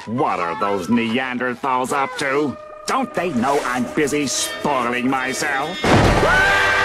What are those Neanderthals up to? Don't they know I'm busy spoiling myself?